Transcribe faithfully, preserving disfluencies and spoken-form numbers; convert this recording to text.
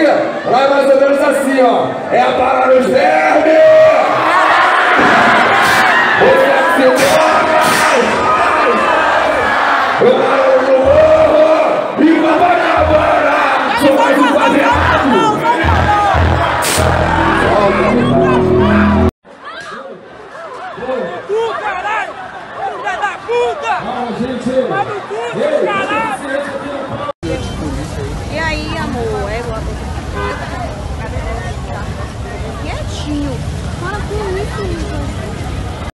aqui, lá é mais ou menos assim, ó. É a parada dos vermes! O que se toca! O barulho do morro! E o Copacabana! Sou mais um favelado! Tu, caralho! Filha da puta! Vai no cu, caralho! E aí, amor? É igual quietinho. Para com isso,